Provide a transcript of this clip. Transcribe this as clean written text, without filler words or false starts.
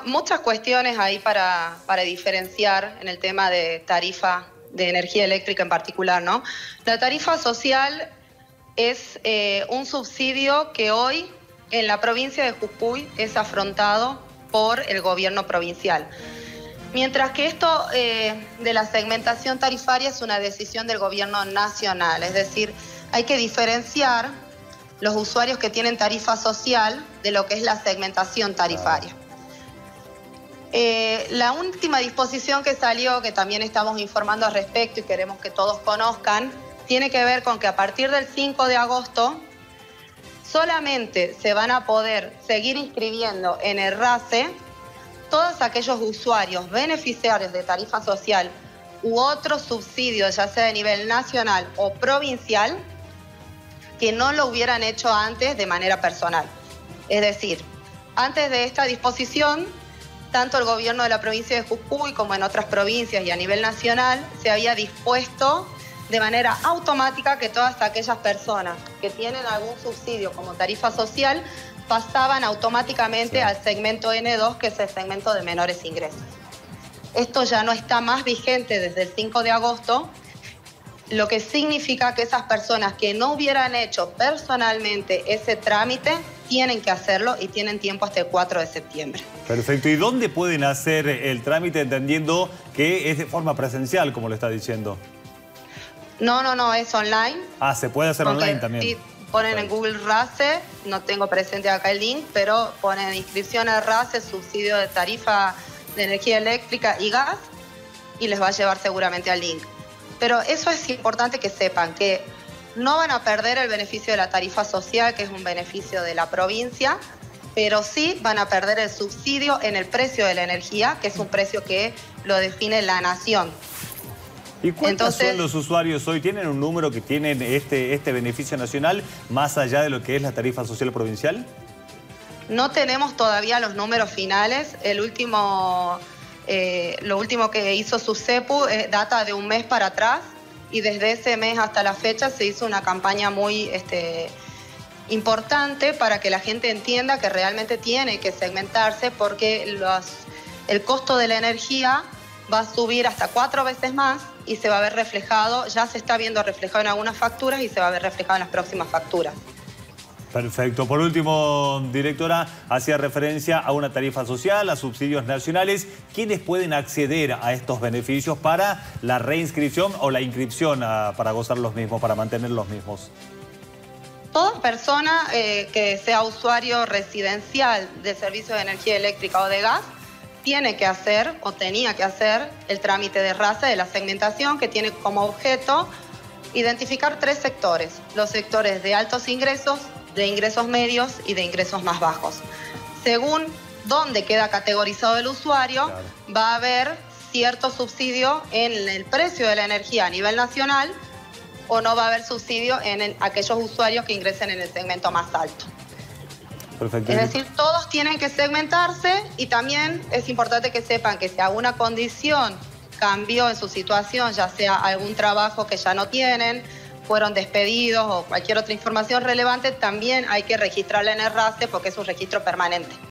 Muchas cuestiones ahí para diferenciar en el tema de tarifa de energía eléctrica en particular, ¿no? La tarifa social es un subsidio que hoy en la provincia de Jujuy es afrontado por el gobierno provincial. Mientras que esto de la segmentación tarifaria es una decisión del gobierno nacional, es decir, hay que diferenciar los usuarios que tienen tarifa social de lo que es la segmentación tarifaria. La última disposición que salió, que también estamos informando al respecto y queremos que todos conozcan, tiene que ver con que a partir del 5 de agosto solamente se van a poder seguir inscribiendo en el RACE todos aquellos usuarios beneficiarios de tarifa social u otros subsidios, ya sea de nivel nacional o provincial, que no lo hubieran hecho antes de manera personal. Es decir, antes de esta disposición, tanto el gobierno de la provincia de Jujuy como en otras provincias y a nivel nacional se había dispuesto de manera automática que todas aquellas personas que tienen algún subsidio como tarifa social pasaban automáticamente al segmento N2, que es el segmento de menores ingresos. Esto ya no está más vigente desde el 5 de agosto, lo que significa que esas personas que no hubieran hecho personalmente ese trámite tienen que hacerlo y tienen tiempo hasta el 4 de septiembre. Perfecto. ¿Y dónde pueden hacer el trámite, entendiendo que es de forma presencial, como lo está diciendo? No, es online. Ah, se puede hacer online también. Sí, ponen en Google RACE, no tengo presente acá el link, pero ponen inscripción al RACE, subsidio de tarifa de energía eléctrica y gas, y les va a llevar seguramente al link. Pero eso es importante que sepan, que no van a perder el beneficio de la tarifa social, que es un beneficio de la provincia, pero sí van a perder el subsidio en el precio de la energía, que es un precio que lo define la nación. ¿Y cuántos son los usuarios hoy? ¿Tienen un número que tienen este beneficio nacional más allá de lo que es la tarifa social provincial? No tenemos todavía los números finales. Lo último que hizo SUSEPU data de un mes para atrás, y desde ese mes hasta la fecha se hizo una campaña muy importante para que la gente entienda que realmente tiene que segmentarse, porque el costo de la energía va a subir hasta 4 veces más y se va a ver reflejado, ya se está viendo reflejado en algunas facturas y se va a ver reflejado en las próximas facturas. Perfecto. Por último, directora, hacía referencia a una tarifa social, a subsidios nacionales. ¿Quiénes pueden acceder a estos beneficios para la reinscripción o la inscripción para gozar los mismos, para mantener los mismos? Toda persona que sea usuario residencial de servicios de energía eléctrica o de gas tiene que hacer o tenía que hacer el trámite de RACE de la segmentación, que tiene como objeto identificar 3 sectores: los sectores de altos ingresos, de ingresos medios y de ingresos más bajos. Según dónde queda categorizado el usuario, claro, va a haber cierto subsidio en el precio de la energía a nivel nacional, o no va a haber subsidio en aquellos usuarios que ingresen en el segmento más alto. Perfecto. Es decir, todos tienen que segmentarse, y también es importante que sepan que si alguna condición cambió en su situación, ya sea algún trabajo que ya no tienen, fueron despedidos o cualquier otra información relevante, también hay que registrarla en el RACE, porque es un registro permanente.